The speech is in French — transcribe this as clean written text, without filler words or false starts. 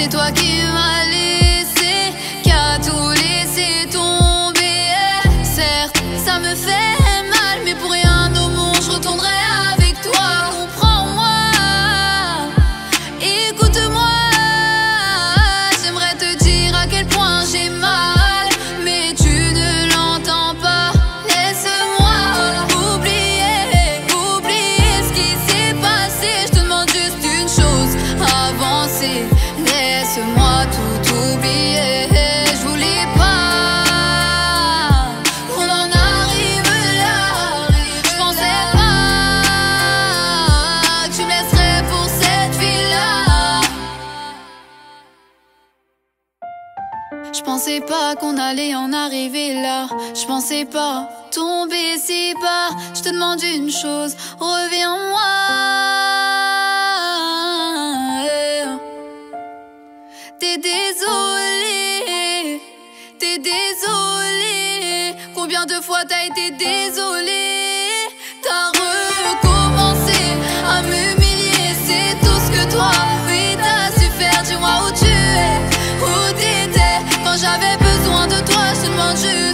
c'est toi qui m'as laissé, qui a tout laissé tomber. Certes, ça me fait mal, mais pour rien au monde je retournerai avec toi. Comprends-moi, écoute-moi, j'aimerais te dire à quel point j'ai mal, mais tu ne l'entends pas. Laisse-moi oublier ce qui s'est passé. Je te demande juste une chose, avancer. Laisse-moi tout oublier. Je voulais pas qu'on en arrive là. Je pensais pas que tu me laisserais pour cette fille-là. Je pensais pas qu'on allait en arriver là. Je pensais pas tomber si bas. Je te demande une chose, reviens-moi. T'es désolé, t'es désolé. Combien de fois t'as été désolé? T'as recommencé à m'humilier, c'est tout ce que toi, oui, t'as su faire. Dis-moi où tu es, où t'étais quand j'avais besoin de toi. Je te demande juste